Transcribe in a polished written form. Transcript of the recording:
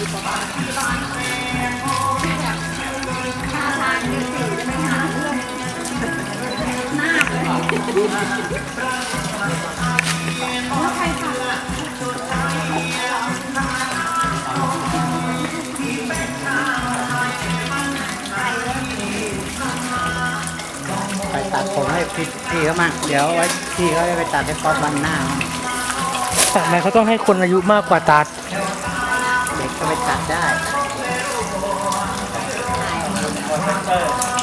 ท่าทางเดือดสีจะไม่หาเรื่องหน้าเลยแล้วใครทำอ่ะไปตัดผมให้พี่เขามั่งเดี๋ยวไว้พี่เขาจะไปตัดให้ป๊อปวันหน้าตัดไหมเขาต้องให้คนอายุมากกว่าตัดเด็กก็ไปตัดได้